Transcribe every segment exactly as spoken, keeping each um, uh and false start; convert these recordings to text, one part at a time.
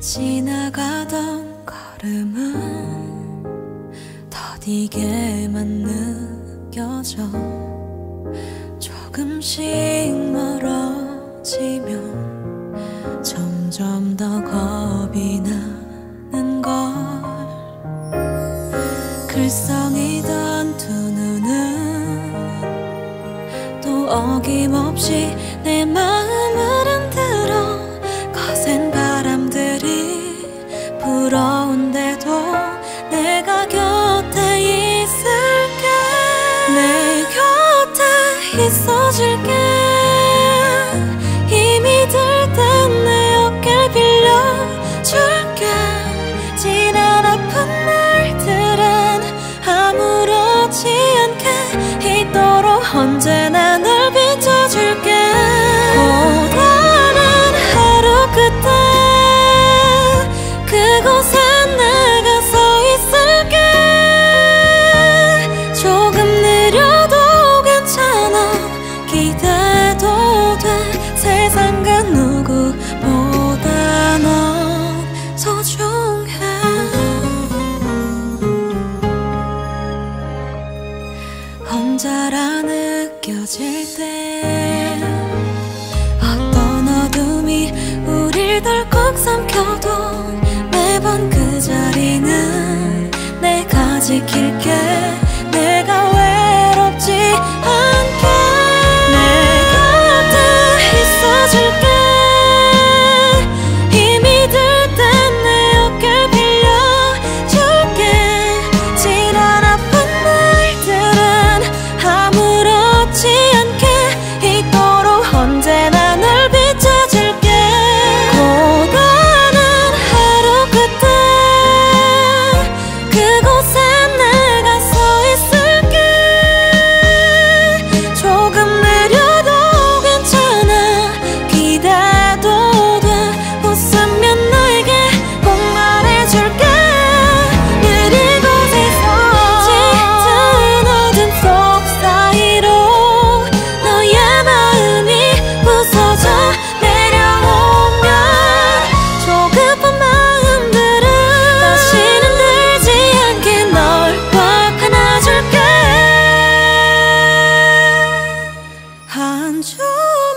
지나가던 걸음은 더디게만 느껴져. 조금씩 멀어지면 점점 더 겁이 나는 걸. 글썽이던 두 눈은 또 어김없이 내 마음을 흔들어. 거센 바람들이 불어온데도 내가 곁에 있을게. 내 곁에 있어줄게. 힘이 들 땐 내 어깨를 빌려줄게. 지난 아픈 날들은 아무렇지 않게 있도록 언제나 널 비춰줄게. 고단한 하루 끝에 그곳에 내가 서 있을게. 조금 느려도 괜찮아. 기대도 돼. 세상 그 누구보다 넌 소중해. 혼자라 느껴질 때 어떤 어둠이 우릴 덜컥 삼켜도 매번 그 자리는 내가 지킬게. 내가 외롭지 않게 내 곁에 있어줄게. 힘이 들 땐 내 어깨를 빌려줄게. 지난 아픈 날들은 아무렇지 않게 있도록 언제나 널 비춰줄게. 고단한 하루 끝에 그곳에 내가 서 있을게. 조금 느려도 괜찮아. 기대도 돼. 웃으면 너에게 꼭 말해줄게. 느린 곳에서 짙은 어둠 속 사이로 너의 마음이 부서져 내려오면 조급한 마음들은 다시는 들지 않게 널 꽉 안아줄게. 한 줌의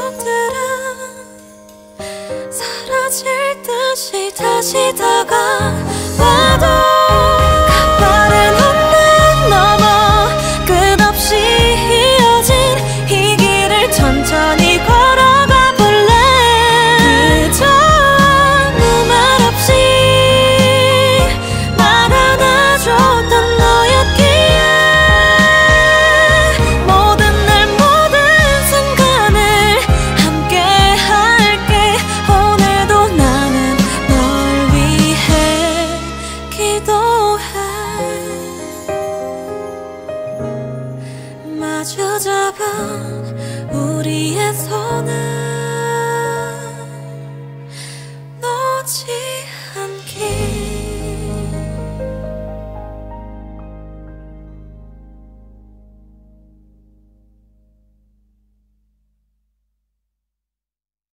기억들은 사라질 듯이 다시 다가